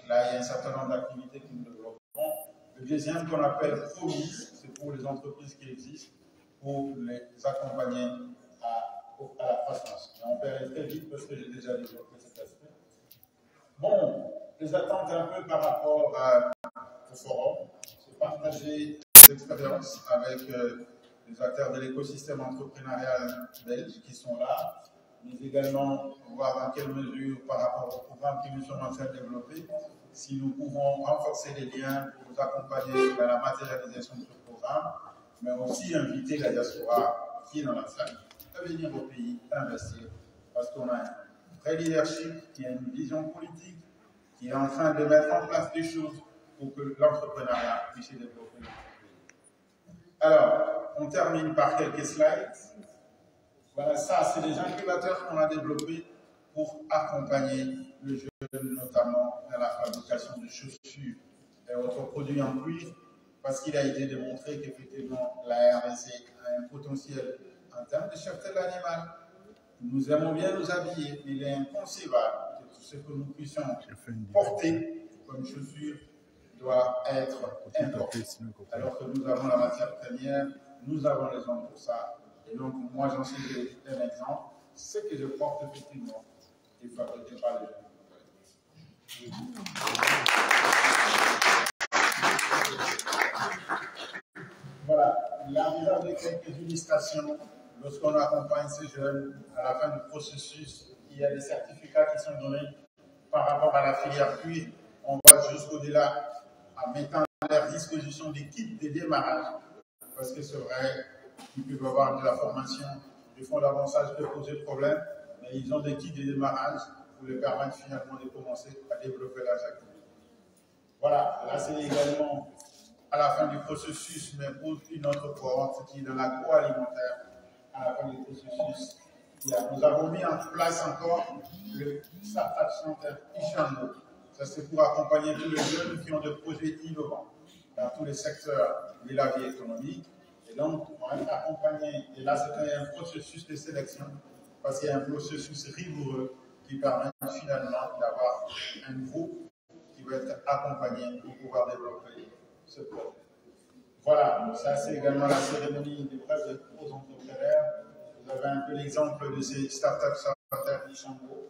Là, il y a un certain nombre d'activités que nous développons. Le deuxième, qu'on appelle Promise, c'est pour les entreprises qui existent, pour les accompagner à la croissance. Et on peut aller très vite parce que j'ai déjà développé cet aspect. Bon, les attentes un peu par rapport au forum, c'est partager des expériences avec les acteurs de l'écosystème entrepreneurial belge qui sont là, mais également voir dans quelle mesure, par rapport au programme que nous sommes en train de développer, si nous pouvons renforcer les liens pour vous accompagner dans la matérialisation de ce programme, mais aussi inviter la diaspora qui est dans la salle à venir au pays, à investir, parce qu'on a un vrai leadership, qui a une vision politique, qui est en train de mettre en place des choses pour que l'entrepreneuriat puisse se développer dans notre pays. Alors, on termine par quelques slides. Voilà, ça, c'est des incubateurs qu'on a développés pour accompagner le jeune, notamment dans la fabrication de chaussures et autres produits en cuivre, parce qu'il a été démontré qu'effectivement, la RDC a un potentiel en termes de sûreté de l'animal. Nous aimons bien nous habiller, mais il est inconcevable que tout ce que nous puissions porter comme chaussures doit être importé. Alors que nous avons la matière première, nous avons les hommes pour ça. Et donc, moi, j'en suis un exemple. Ce que je porte, effectivement, est fabriqué par les jeunes. Voilà, la mise en place de quelques illustrations. Lorsqu'on accompagne ces jeunes, à la fin du processus, il y a des certificats qui sont donnés par rapport à la filière cuir. On va jusqu'au-delà en mettant à leur disposition des kits de démarrage. Parce que c'est vrai qu'ils peuvent avoir de la formation, ils font l'avancage de poser problème, mais ils ont des kits de démarrage pour les permettre finalement de commencer à développer leurs activités. Voilà, là c'est également à la fin du processus, mais pour une autre cohorte qui est dans l'agroalimentaire, à la fin du processus. Nous avons mis en place encore le Startup Center Ishango. Ça, c'est pour accompagner tous les jeunes qui ont des projets innovants dans tous les secteurs de la vie économique. Et donc, on va être accompagné. Et là, c'est un processus de sélection, parce qu'il y a un processus rigoureux qui permet finalement d'avoir un groupe qui va être accompagné pour pouvoir développer ce projet. Voilà, ça c'est également la cérémonie des preuves aux entrepreneurs. Vous avez un peu l'exemple de ces startups starters d'Ishango.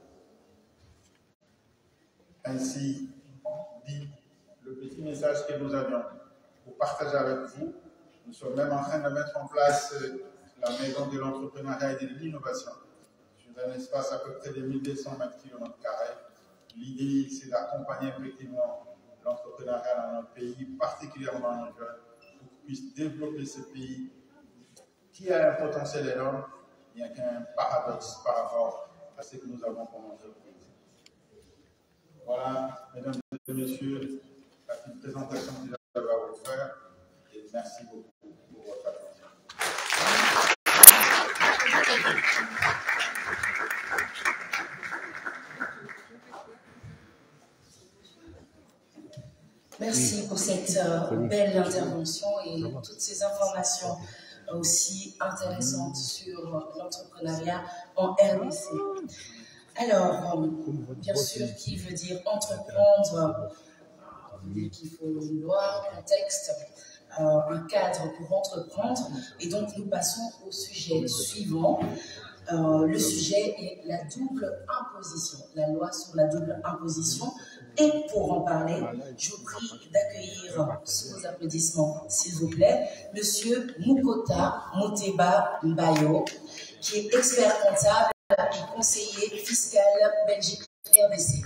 Ainsi dit le petit message que nous avions pour partager avec vous. Nous sommes même en train de mettre en place la maison de l'entrepreneuriat et de l'innovation sur un espace à peu près de 1200 m². L'idée, c'est d'accompagner effectivement l'entrepreneuriat dans notre pays, particulièrement nos jeunes, pour qu'ils puissent développer ce pays qui a un potentiel énorme, il n'y a qu'un paradoxe par rapport à ce que nous avons commencé. Voilà, mesdames et messieurs, la petite présentation que j'avais à vous faire, et merci beaucoup pour votre attention. Merci pour cette belle intervention et toutes ces informations aussi intéressantes sur l'entrepreneuriat en RDC. Alors, bien sûr, qui veut dire entreprendre, il faut une loi, un texte, un cadre pour entreprendre. Et donc, nous passons au sujet suivant. Le sujet est la double imposition, la loi sur la double imposition. Et pour en parler, je vous prie d'accueillir sous vos applaudissements, s'il vous plaît, Monsieur Mukota Moteba Mbayo, qui est expert comptable et conseiller fiscal Belgique RDC.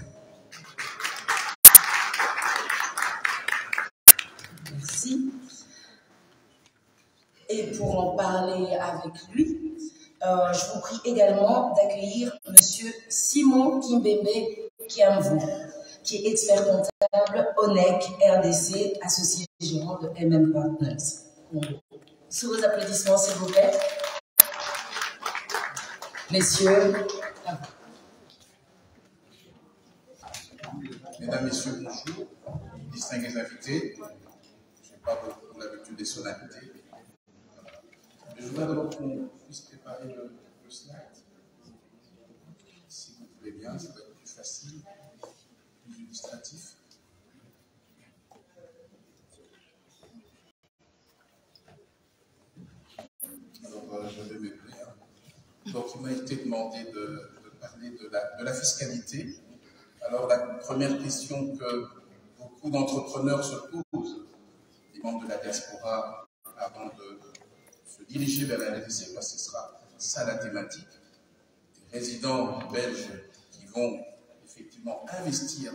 Merci. Et pour en parler avec lui, je vous prie également d'accueillir Monsieur Simon Kimbembe Kiamvu, qui est expert comptable ONEC RDC, associé gérant de MM Partners. Sous vos applaudissements, s'il vous plaît. Messieurs. Mesdames, Messieurs, bonjour. Distingués invités. Je n'ai pas beaucoup l'habitude des sonorités. Je voudrais d'abord qu'on puisse préparer le slide. Si vous voulez bien, ça va être plus facile, plus illustratif. Donc, il m'a été demandé de parler de la fiscalité. Alors, la première question que beaucoup d'entrepreneurs se posent, les membres de la diaspora, avant de se diriger vers la RDC, parce que ce sera ça la thématique, des résidents belges qui vont effectivement investir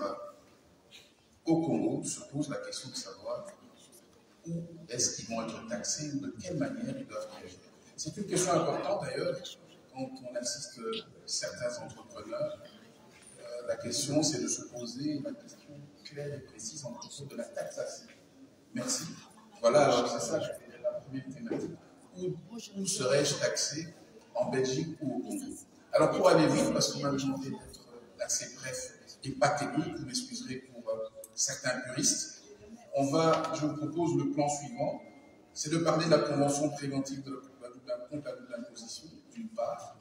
au Congo, se posent la question de savoir où est-ce qu'ils vont être taxés ou de quelle manière ils doivent réagir. C'est une question importante d'ailleurs, quand on assiste certains entrepreneurs. La question, c'est de se poser la question claire et précise en fonction de la taxation. Merci. Voilà, alors c'est ça, c'était la première thématique. Où serais-je taxé, en Belgique ou au Congo? Alors pour aller vite, parce qu'on m'a demandé d'être assez bref et pas technique, vous m'excuserez pour certains puristes, je vous propose le plan suivant, c'est de parler de la convention préventive contre la double imposition, d'une part.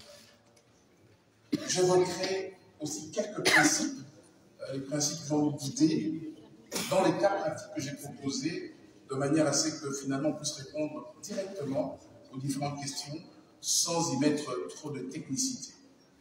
J'évoquerai aussi quelques principes, les principes qui vont nous guider dans les cas pratiques que j'ai proposés, de manière à ce que finalement on puisse répondre directement aux différentes questions sans y mettre trop de technicité.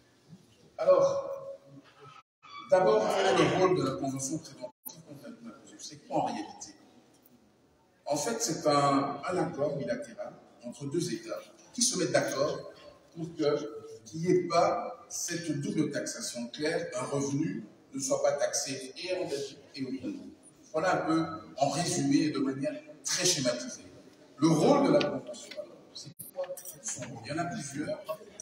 Alors, d'abord, quel est le rôle de la convention préventive contre la double imposition? C'est quoi en réalité? En fait, c'est un accord bilatéral entre deux États qui se mettent d'accord pour qu'il n'y ait pas cette double taxation claire, un revenu ne soit pas taxé et en Belgique et au Congo. Voilà un peu, en résumé, de manière très schématisée. Le rôle de la convention, c'est quoi? Il y en a plusieurs,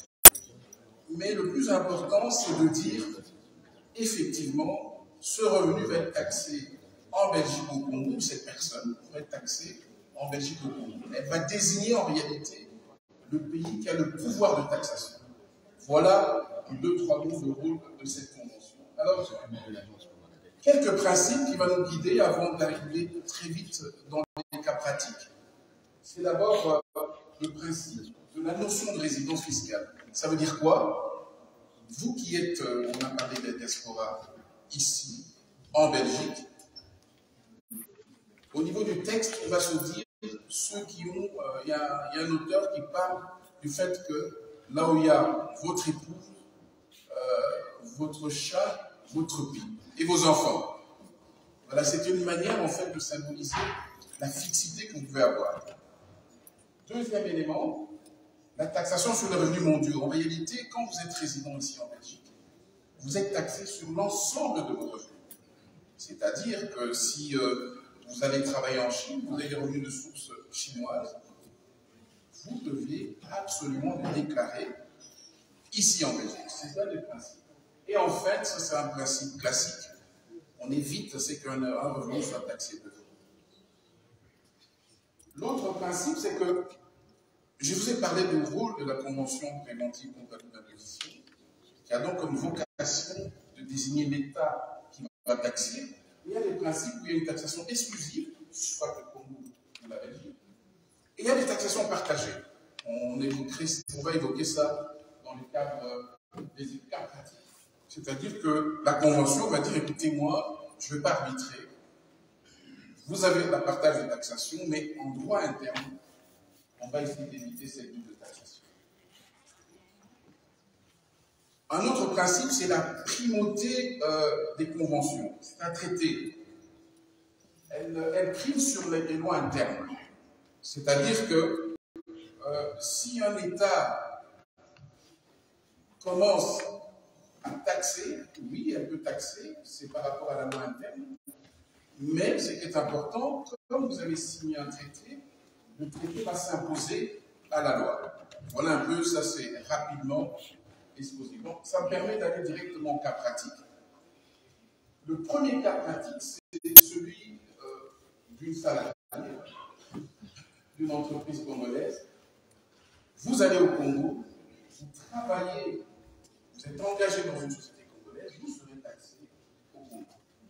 mais le plus important, c'est de dire, effectivement, ce revenu va être taxé en Belgique ou au Congo, cette personne va être taxée en Belgique ou au Congo. Elle va désigner en réalité le pays qui a le pouvoir de taxation. Voilà en 2-3 mots le rôle de cette convention. Alors, quelques principes qui vont nous guider avant d'arriver très vite dans les cas pratiques. C'est d'abord le principe de la notion de résidence fiscale. Ça veut dire quoi? Vous qui êtes, on a parlé de la diaspora ici, en Belgique, au niveau du texte, on va se dire, ceux qui ont, il y a un auteur qui parle du fait que là où il y a votre épouse, votre chat, votre pie et vos enfants. Voilà, c'est une manière en fait de symboliser la fixité que vous pouvez avoir. Deuxième élément, la taxation sur les revenus mondiaux. En réalité, quand vous êtes résident ici en Belgique, vous êtes taxé sur l'ensemble de vos revenus. C'est-à-dire que si vous allez travailler en Chine, vous avez des revenus de source chinoise, vous devez absolument les déclarer ici en Belgique. C'est ça le principe. Et en fait, ça c'est un principe classique. On évite, c'est qu'un revenu soit taxé deux fois. L'autre principe, c'est que je vous ai parlé du rôle de la Convention préventive contre la double imposition, qui a donc comme vocation de désigner l'État qui va taxer. Il y a des principes où il y a une taxation exclusive, soit le Congo ou la Belgique, et il y a des taxations partagées. On va évoquer ça dans le cadre des cas pratiques. C'est-à-dire que la Convention va dire, écoutez, moi, je ne vais pas arbitrer. Vous avez la partage de taxation, mais en droit interne, on va essayer d'éviter cette double taxation. Un autre principe, c'est la primauté des conventions. C'est un traité. Elle prime sur les lois internes. C'est-à-dire que si un État commence à taxer, oui, elle peut taxer, c'est par rapport à la loi interne, mais ce qui est important, comme vous avez signé un traité, le traité va s'imposer à la loi. Voilà un peu, ça c'est rapidement exposé. Donc ça me permet d'aller directement au cas pratique. Le premier cas pratique, c'est celui d'une salariée, d'une entreprise congolaise. Vous allez au Congo, vous travaillez, vous êtes engagé dans une société congolaise, vous serez taxé au Congo.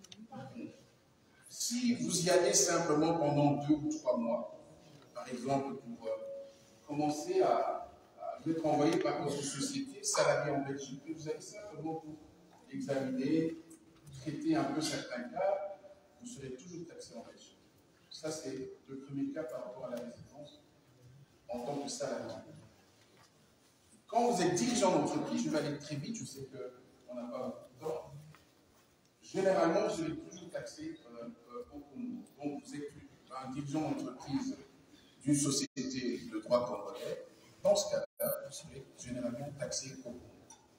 Si vous y allez simplement pendant 2 ou 3 mois, par exemple pour commencer à être envoyé par votre société salariée en Belgique, et vous allez simplement pour examiner, traiter un peu certains cas, vous serez toujours taxé en Belgique. Ça, c'est le premier cas par rapport à la résidence en tant que salarié. Quand vous êtes dirigeant d'entreprise, je vais aller très vite, je sais qu'on n'a pas beaucoup de temps. Généralement, vous serez toujours taxé au Congo. Donc, vous êtes un dirigeant d'entreprise d'une société de droit congolais. Dans ce cas-là, vous serez généralement taxé au Congo.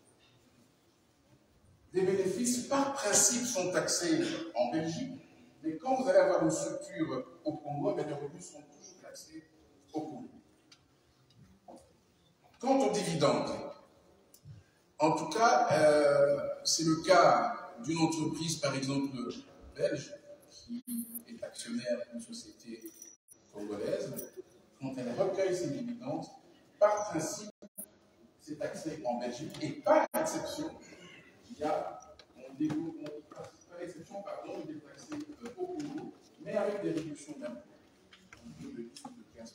Les bénéfices, par principe, sont taxés en Belgique, mais quand vous allez avoir une structure au Congo, les revenus sont toujours taxés au Congo. Quant aux dividendes, en tout cas, c'est le cas d'une entreprise, par exemple, belge, qui est actionnaire d'une société congolaise. Quand elle recueille ses dividendes, par principe, c'est taxé en Belgique, et par exception, il y a, par exception, pardon, il est taxé au Congo, mais avec des réductions d'impôts, de 15%.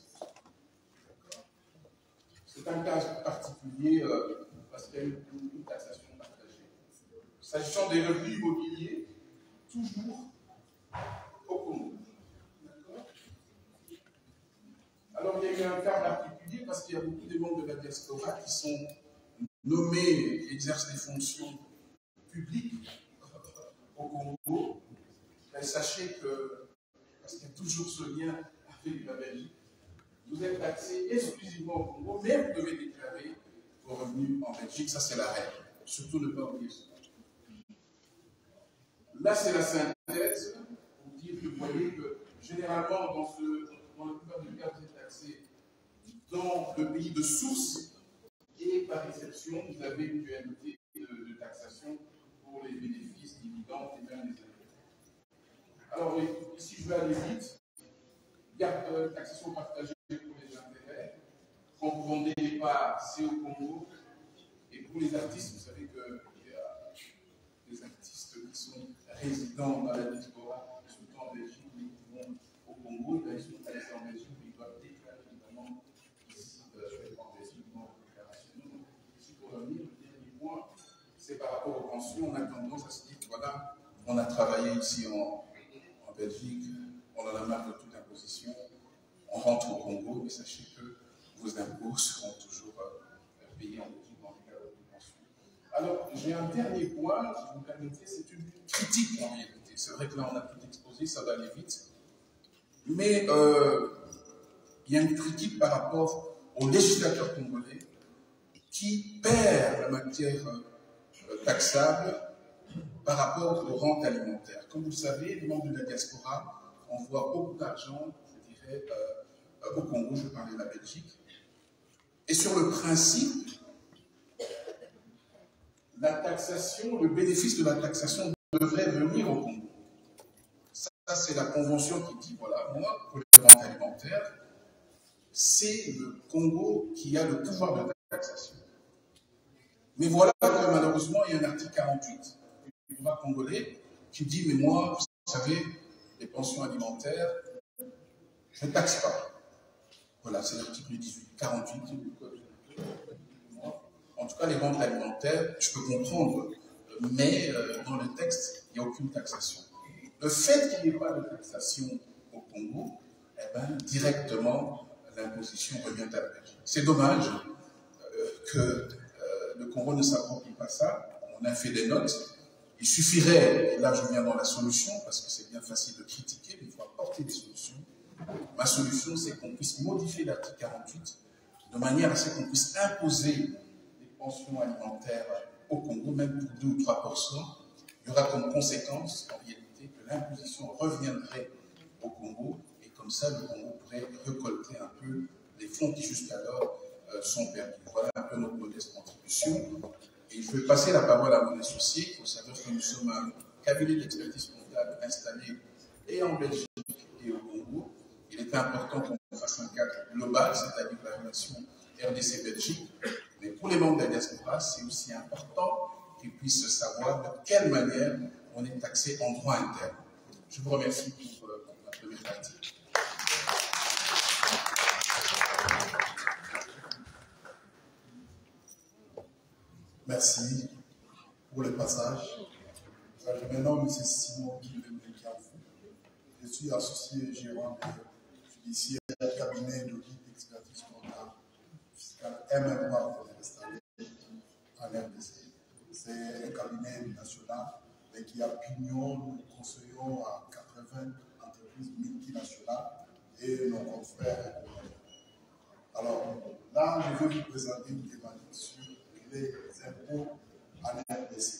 C'est un cas particulier parce qu'il y a une taxation partagée. S'agissant des revenus immobiliers, toujours au Congo. Alors, il y a eu un cas particulier parce qu'il y a beaucoup de membres de la diaspora qui sont nommés, qui exercent des fonctions publiques au Congo. Mais sachez que, parce qu'il y a toujours ce lien avec la Belgique, vous êtes taxé exclusivement au Congo, mais vous devez déclarer vos revenus en Belgique. Ça, c'est la règle. Surtout ne pas oublier ça. Là, c'est la synthèse pour dire que vous voyez que généralement, dans le plupart des cas, vous êtes taxé dans le pays de source et par exception, vous avez une dualité de taxation pour les bénéfices, dividendes et même les intérêts. Alors, ici, je vais aller vite. Il y a taxation partagée pour les intérêts. Quand vous vendez des parts, c'est au Congo. Et pour les artistes, vous savez qu'il y a des artistes qui sont résidents dans la diaspora, surtout en Belgique, mais qui vont au Congo, ils sont taxés en Belgique, mais ils doivent déclarer évidemment ici en Belgique, dans la déclaration. Donc, ici pour revenir, le dernier point, c'est par rapport aux pensions. On a tendance à se dire, voilà, on a travaillé ici en Belgique, on en a marre de toute imposition, on rentre au Congo, mais sachez que vos impôts seront toujours payés en Belgique dans le cadre de pension. Alors, j'ai un dernier point, si vous me permettez, c'est une critique en réalité. C'est vrai que là, on a tout exposé, ça va aller vite. Mais il y a une critique par rapport au législateur congolais qui perd la matière taxable par rapport aux rentes alimentaires. Comme vous le savez, les membres de la diaspora envoient beaucoup d'argent, je dirais, au Congo, je parlais de la Belgique. Et sur le principe, la taxation, le bénéfice de la taxation devrait venir au Congo. Ça, c'est la convention qui dit, voilà, moi, pour les rentes alimentaires, c'est le Congo qui a le pouvoir de taxation. Mais voilà que malheureusement, il y a un article 48 du droit congolais qui dit, mais moi, vous savez, les pensions alimentaires, je ne taxe pas. Voilà, c'est l'article 48 du code. En tout cas, les rentes alimentaires, je peux comprendre, mais dans le texte, il n'y a aucune taxation. Le fait qu'il n'y ait pas de taxation au Congo, eh ben, directement, l'imposition revient à la Belgique. C'est dommage que le Congo ne s'approprie pas ça. On a fait des notes. Il suffirait, et là je viens dans la solution, parce que c'est bien facile de critiquer, mais il faut apporter des solutions. Ma solution, c'est qu'on puisse modifier l'article 48 de manière à ce qu'on puisse imposer des pensions alimentaires au Congo, même pour 2 ou 3%. Il y aura comme conséquence, en réalité, que l'imposition reviendrait au Congo, et comme ça, le Congo pourrait récolter un peu les fonds qui jusqu'alors sont perdus. Voilà un peu notre modeste contribution. Et je vais passer la parole à mon associé. Il faut savoir que nous sommes un cabinet d'expertise comptable installé et en Belgique et au Congo. Il est important qu'on fasse un cadre global, c'est-à-dire la relation RDC-Belgique. Mais pour les membres de la diaspora, c'est aussi important qu'ils puissent savoir de quelle manière on est taxé en droit interne. Je vous remercie pour la première partie. Merci pour le passage. Je me nomme M. Simon Kiaoufou. Je suis associé gérant judiciaire cabinet d'audit d'expertise comptable fiscale fiscal MMA est installé en RDC. C'est un cabinet national mais qui a pignon, nous conseillons à 80 entreprises multinationales et nos confrères. Alors là, je vais vous présenter une thématique sur les impôts en RDC.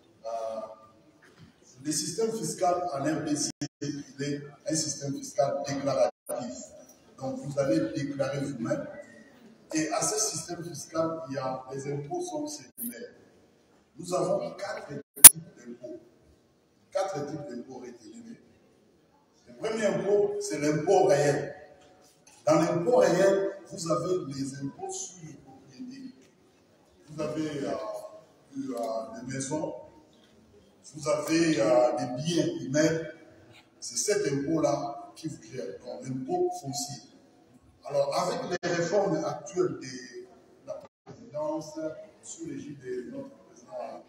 Le système fiscal en RDC, il est un système fiscal déclaratif. Donc vous allez déclarer vous-même. Et à ce système fiscal, il y a les impôts sont similaires. Nous avons 4 types d'impôts. 4 types d'impôts rétélés. Le premier impôt, c'est l'impôt réel. Dans l'impôt réel, vous avez les impôts sur les propriétés. Vous avez des maisons, vous avez des biens immeubles. C'est cet impôt-là qui vous gère, donc l'impôt foncier. Alors, avec les réformes actuelles de la présidence, sous l'égide de notre président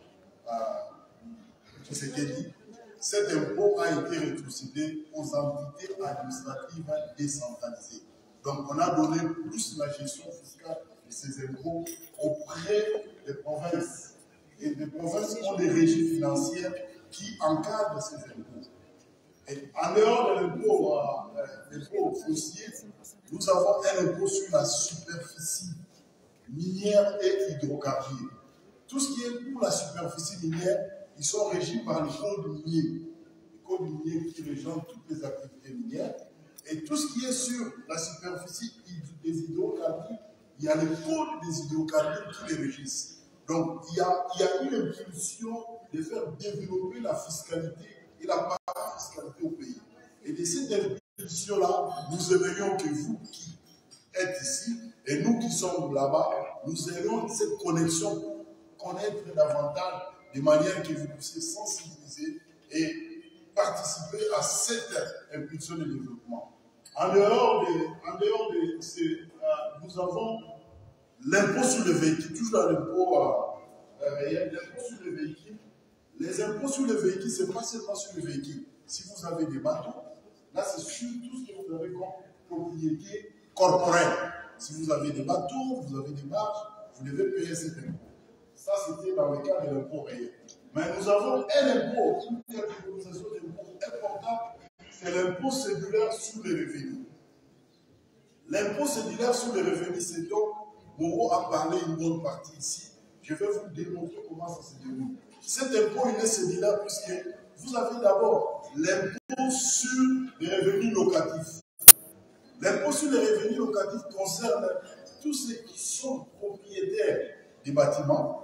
Tshisekedi, cet impôt a été rétrocédé aux entités administratives décentralisées. Donc, on a donné plus la gestion fiscale de ces impôts auprès des provinces. Et les provinces ont des régies financières qui encadrent ces impôts. Et en dehors de l'impôt foncier, nous avons un impôt sur la superficie minière et hydrocarbures. Tout ce qui est pour la superficie minière, ils sont régis par le code minier. Le code minier qui régit toutes les activités minières. Et tout ce qui est sur la superficie des hydrocarbures, il y a le code des hydrocarbures qui les régissent. Donc, il y a une impulsion de faire développer la fiscalité et la parafiscalité au pays. Et de cette impulsion-là, nous aimerions que vous qui êtes ici et nous qui sommes là-bas, nous ayons cette connexion pour connaître davantage de manière que vous puissiez sensibiliser et participer à cette impulsion de développement. En dehors de ces, nous avons l'impôt sur le véhicule, toujours dans l'impôt réel, l'impôt sur le véhicule. Les impôts sur le véhicule, ce n'est pas seulement sur le véhicule. Si vous avez des bateaux, là c'est sur tout ce que vous avez comme propriété corporelle. Si vous avez des bateaux, vous avez des barges, vous devez payer cet impôt. Ça, c'était dans le cas de l'impôt réel. Mais nous avons un impôt, une catégorisation d'impôt importante, c'est l'impôt cédulaire sur les revenus. L'impôt cédulaire sur les revenus, c'est donc, Moreau a parlé une bonne partie ici. Je vais vous démontrer comment ça se déroule. Cet impôt, il est cédulaire puisque vous avez d'abord l'impôt sur les revenus locatifs. L'impôt sur les revenus locatifs concerne tous ceux qui sont propriétaires des bâtiments.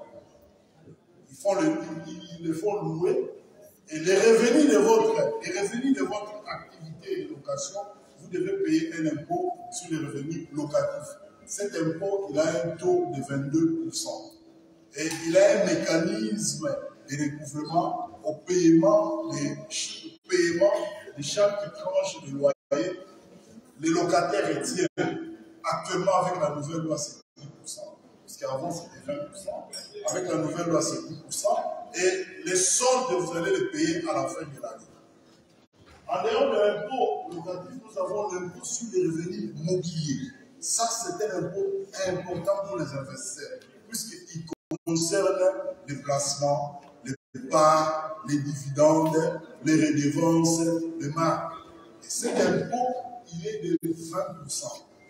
Ils les font louer. Et les revenus de votre activité de location, vous devez payer un impôt sur les revenus locatifs. Cet impôt, il a un taux de 22%. Et il a un mécanisme de recouvrement au paiement de chaque tranche de loyer. Les locataires retiennent. Actuellement, avec la nouvelle loi, c'est 10%. Parce qu'avant, c'était 20%. Avec la nouvelle loi, c'est 10%. Et les soldes, vous allez les payer à la fin de l'année. En dehors de l'impôt locatif, nous avons l'impôt sur les revenus mobiliers. Ça, c'est un impôt important pour les investisseurs, puisqu'il concerne les placements, les parts, les dividendes, les redevances, les marques. Et cet impôt, il est de 20%.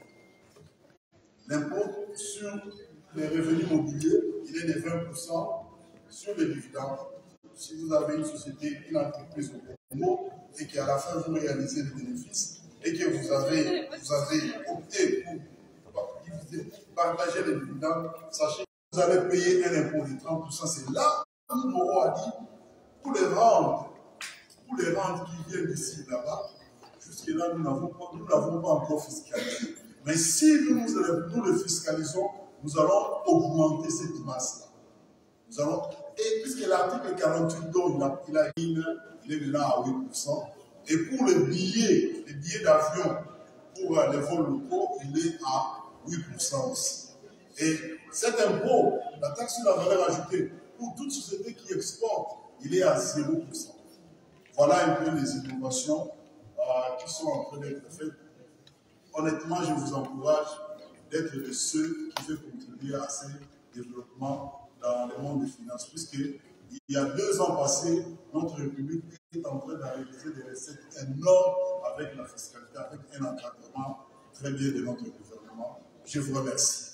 L'impôt sur les revenus mobiliers, il est de 20% sur les dividendes. Si vous avez une société, une entreprise au Congo, et qu'à la fin vous réalisez les bénéfices, et que vous avez opté pour partager les dividendes, sachez que vous allez payer un impôt de 30%. C'est là où Moreau a dit, pour les rentes qui viennent d'ici là-bas, jusque-là, nous n'avons pas encore fiscalisé. Mais si nous le fiscalisons, nous allons augmenter cette masse-là. Et puisque l'article 48 dont il est maintenant à 8%, et pour les billets d'avion pour les vols locaux, il est à 8% aussi. Et cet impôt, la taxe sur la valeur ajoutée, pour toute société qui exporte, il est à 0%. Voilà un peu les innovations qui sont en train d'être faites. Honnêtement, je vous encourage d'être de ceux qui veulent contribuer à ces développements dans le monde des finances, puisqu'il y a 2 ans passés, notre République est en train de réaliser des recettes énormes avec la fiscalité, avec un encadrement très bien de notre gouvernement. Je vous remercie.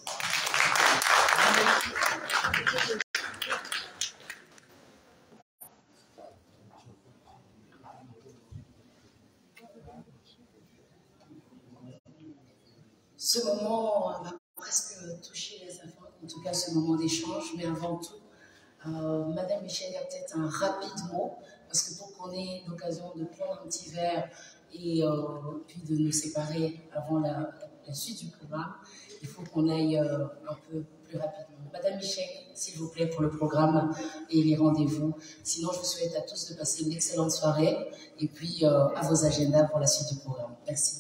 Ce moment va presque toucher les affaires, en tout cas ce moment d'échange, mais avant tout, Madame Michel, il y a peut-être un rapide mot, parce que pour qu'on ait l'occasion de prendre un petit verre et puis de nous séparer avant la suite du programme, il faut qu'on aille un peu plus rapidement. Madame Michel, s'il vous plaît, pour le programme et les rendez-vous. Sinon, je vous souhaite à tous de passer une excellente soirée et puis à vos agendas pour la suite du programme. Merci.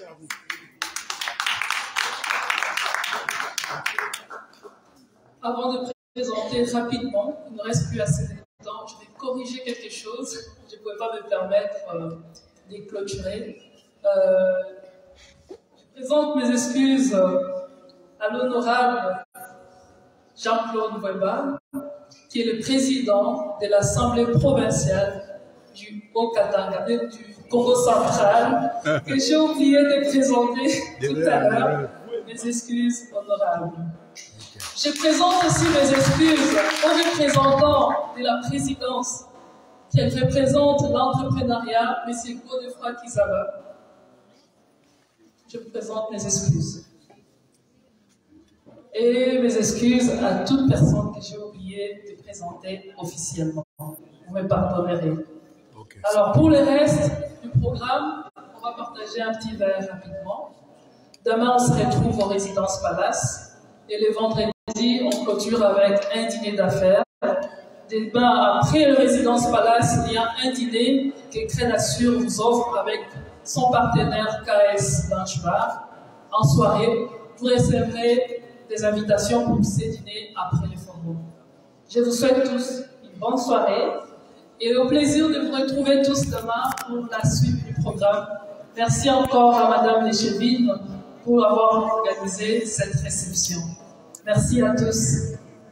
Avant de présenter rapidement, il ne reste plus assez de temps, je vais corriger quelque chose. Je ne pouvais pas me permettre de clôturer. Je présente mes excuses à l'honorable Jean-Claude Weba, qui est le président de l'Assemblée provinciale du Haut-Katanga, du Congo central, que j'ai oublié de présenter tout à l'heure. Mes excuses honorables. Je présente aussi mes excuses aux représentants de la présidence qui représente l'entrepreneuriat, M. Godefroy Kizaba. Je vous présente mes excuses. Et mes excuses à toute personne que j'ai oublié de présenter officiellement. Vous me pardonnerez. Okay. Alors, pour le reste du programme, on va partager un petit verre rapidement. Demain, on se retrouve au Résidence Palace. Et le vendredi, on clôture avec un dîner d'affaires. Demain, après le Résidence Palace, il y a un dîner que Crénature vous offre avec son partenaire KS Lunch Bar. En soirée, vous recevrez des invitations pour ces dîners après le forum. Je vous souhaite tous une bonne soirée et au plaisir de vous retrouver tous demain pour la suite du programme. Merci encore à Madame Léchevine pour avoir organisé cette réception. Merci à tous.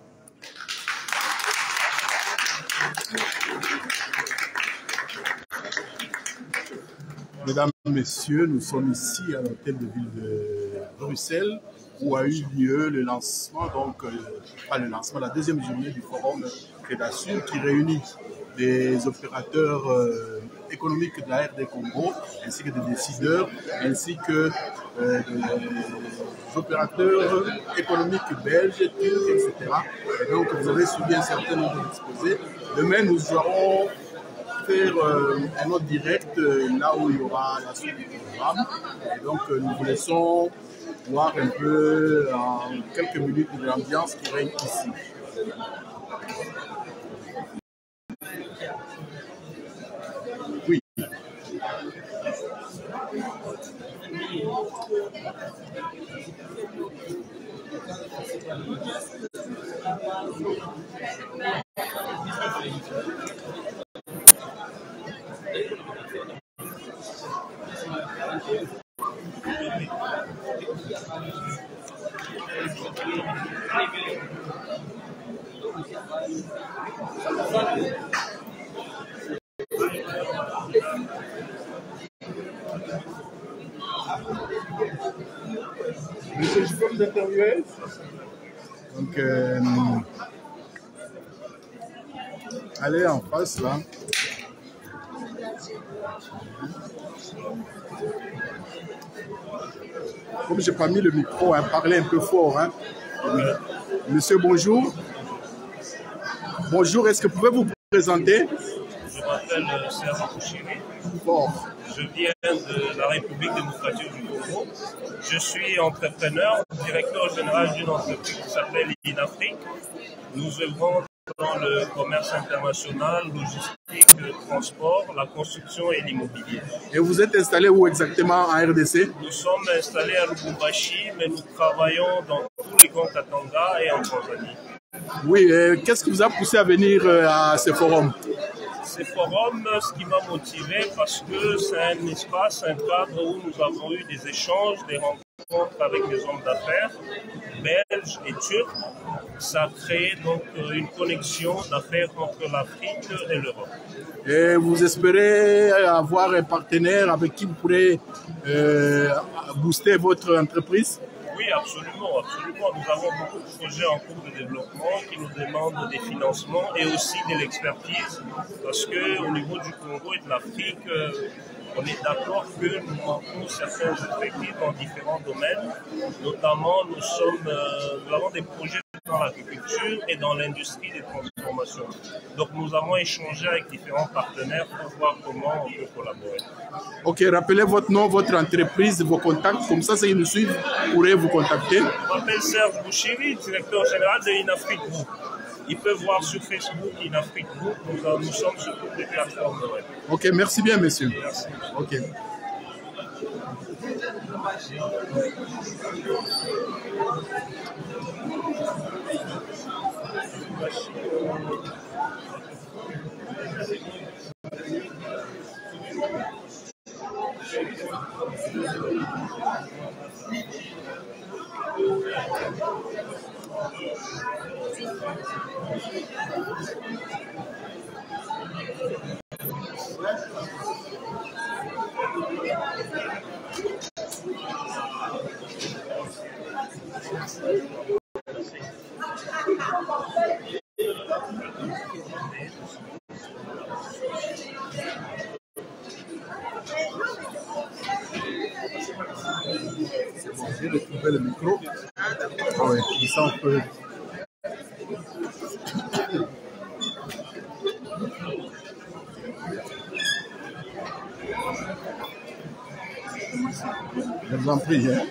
Mesdames, Messieurs, nous sommes ici à l'hôtel de ville de Bruxelles où a eu lieu le lancement, donc pas le lancement, la deuxième journée du forum Crénature qui réunit des opérateurs économiques de la RD Congo, ainsi que des décideurs, ainsi que des opérateurs économiques belges, turcs, etc. Et donc vous avez suivi un certain nombre d'exposés. Demain, nous aurons faire un autre direct là où il y aura la suite du programme. Et donc nous vous laissons voir un peu en quelques minutes de l'ambiance qui règne ici. Oui. Monsieur, je peux vous interviewer? Donc, allez en face là. Comme j'ai pas mis le micro, hein, parlez un peu fort. Hein. Monsieur, bonjour. Bonjour, est-ce que vous pouvez vous présenter? Je m'appelle Serge Kouchiri. Bon. Je viens de la République démocratique du Congo. Je suis entrepreneur, directeur général d'une entreprise qui s'appelle InAfrique. Nous œuvrons dans le commerce international, logistique, transport, la construction et l'immobilier. Et vous êtes installé où exactement en RDC? Nous sommes installés à Lubumbashi, mais nous travaillons dans tous les grands Katanga et en Tanzanie. Oui, qu'est-ce qui vous a poussé à venir à ce forum? Ce forum, ce qui m'a motivé, parce que c'est un espace, un cadre où nous avons eu des échanges, des rencontres rencontres avec des hommes d'affaires belges et turcs. Ça a créé donc une connexion d'affaires entre l'Afrique et l'Europe. Et vous espérez avoir un partenaire avec qui vous pourrez booster votre entreprise? Oui, absolument, absolument. Nous avons beaucoup de projets en cours de développement qui nous demandent des financements et aussi de l'expertise, parce qu'au niveau du Congo et de l'Afrique, on est d'accord que nous manquons certains effectifs dans différents domaines. Notamment, nous avons des projets dans l'agriculture et dans l'industrie des transformations. Donc nous avons échangé avec différents partenaires pour voir comment on peut collaborer. Ok, rappelez votre nom, votre entreprise, vos contacts, comme ça, ceux qui nous suivent pourraient vous contacter. Je m'appelle Serge Bouchiri, directeur général de InAfrique Group. Ils peuvent voir sur Facebook InAfrique Group, nous sommes sur toutes les plateformes de web. Ok, merci bien, monsieur. Merci. Ok. J'ai retrouvé le micro. Ah ouais, comme ça on peut. Je vous en prie. Hein.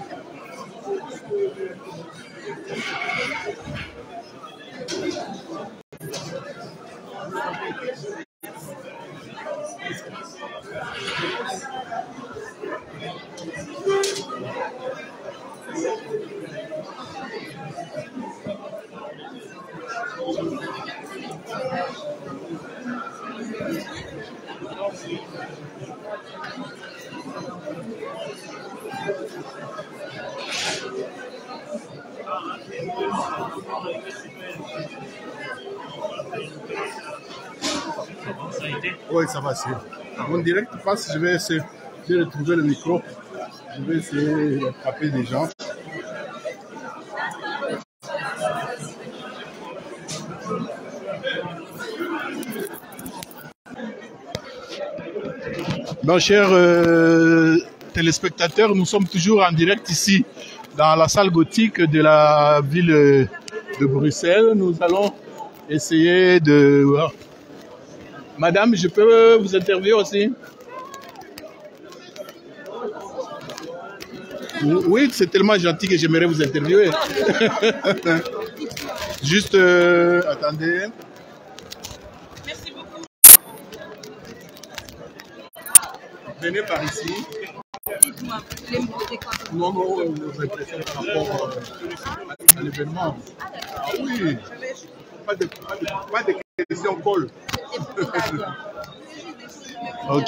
Oui, ça va, c'est. Mon direct passe, je vais essayer de retrouver le micro. Je vais essayer d'attraper des gens. Bon, chers téléspectateurs, nous sommes toujours en direct ici dans la salle gothique de la ville de Bruxelles. Nous allons essayer de... Madame, je peux vous interviewer aussi? Oui, c'est tellement gentil que j'aimerais vous interviewer. Juste, attendez. Merci beaucoup. Venez par ici. Dites-moi, vous voulez me poser quoi? Non, vos impressions par rapport à l'événement. Ah oui, pas de questions call. Ok.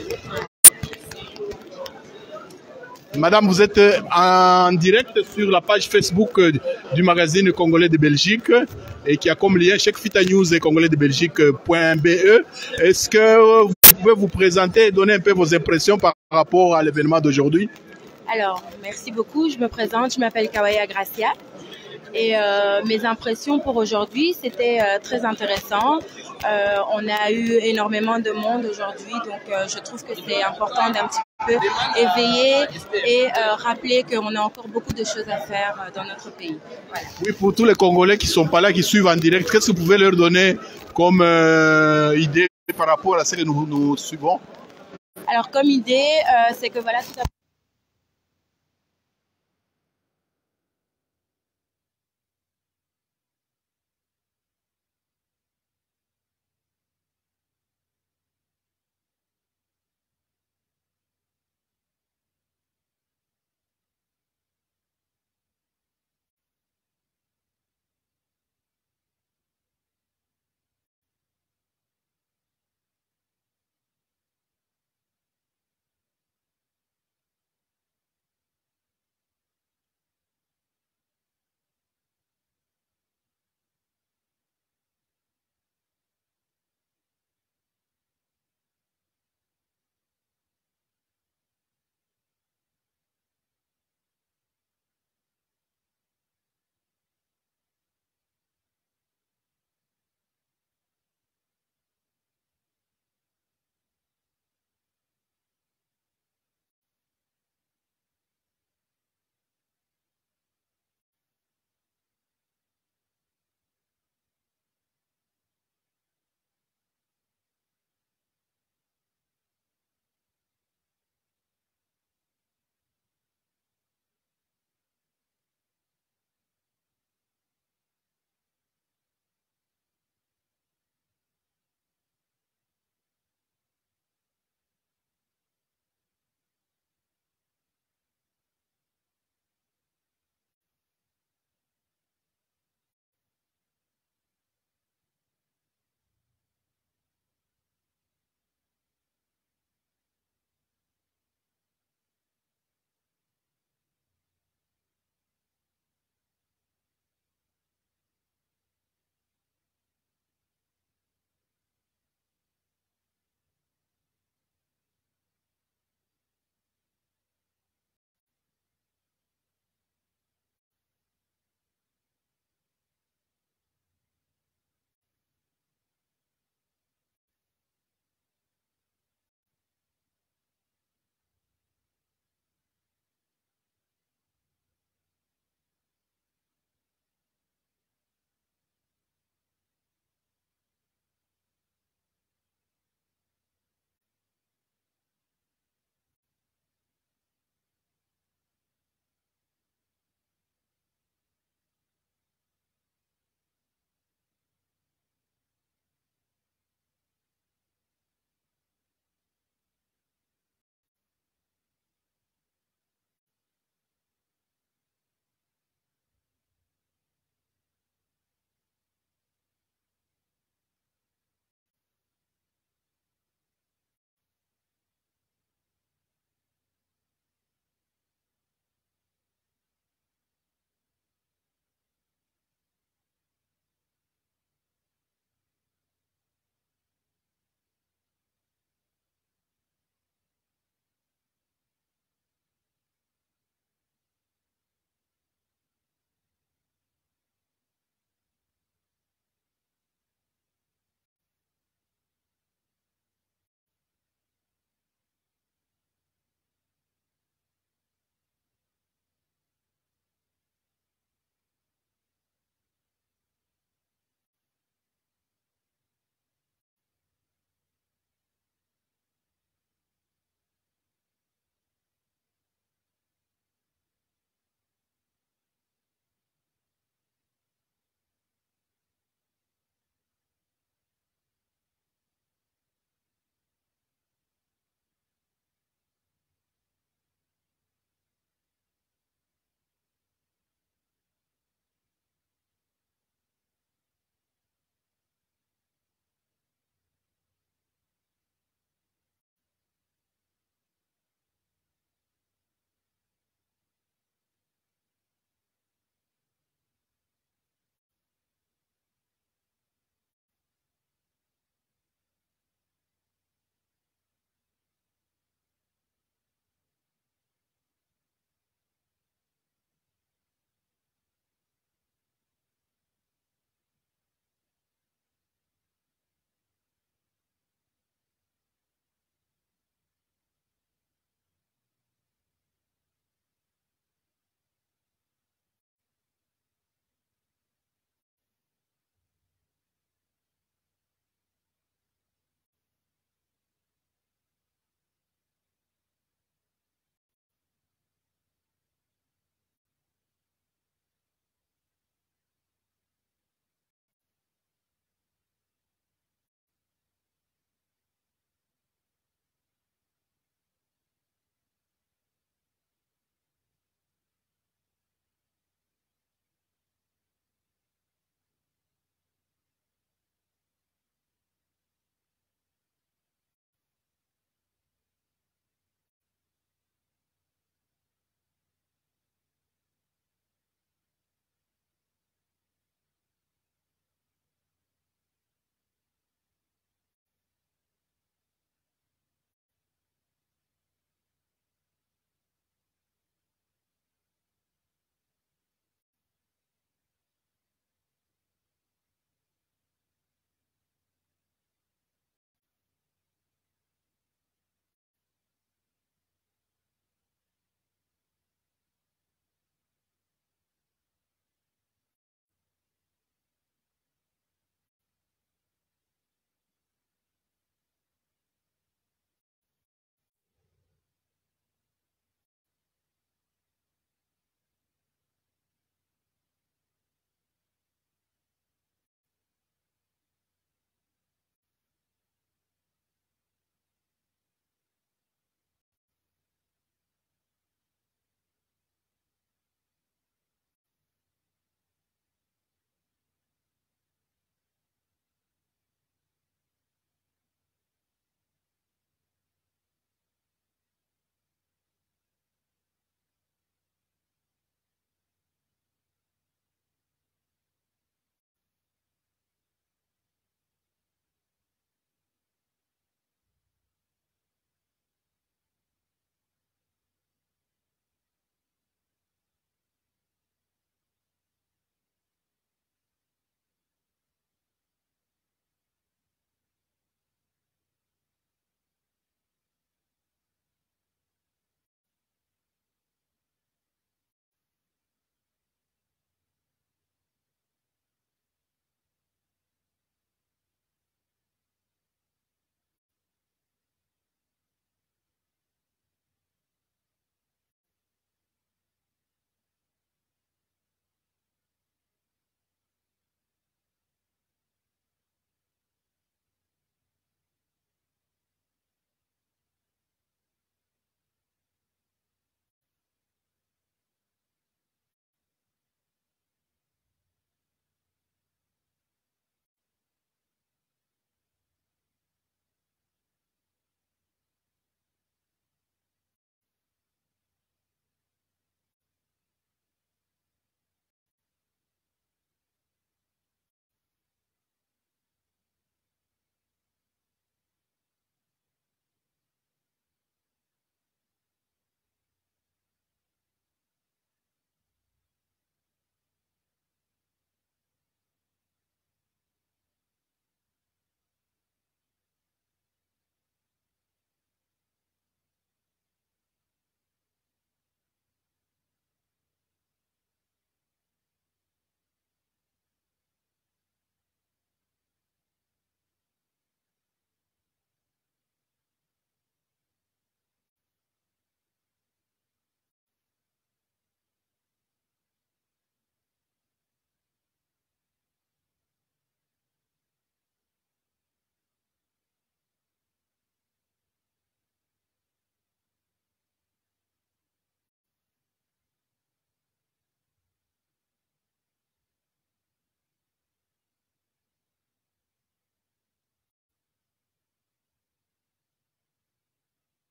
Madame, vous êtes en direct sur la page Facebook du magazine congolais de Belgique et qui a comme lien checkfitanews et congolais de Belgique.be. Est-ce que vous pouvez vous présenter et donner un peu vos impressions par rapport à l'événement d'aujourd'hui? Alors, merci beaucoup. Je me présente, je m'appelle Kawaya Gracia. Et mes impressions pour aujourd'hui, c'était très intéressant. On a eu énormément de monde aujourd'hui, donc je trouve que c'est important d'un petit peu éveiller et rappeler qu'on a encore beaucoup de choses à faire dans notre pays. Voilà. Oui, pour tous les Congolais qui ne sont pas là, qui suivent en direct, qu'est-ce que vous pouvez leur donner comme idée par rapport à ce que nous suivons? Alors, comme idée, c'est que voilà, tout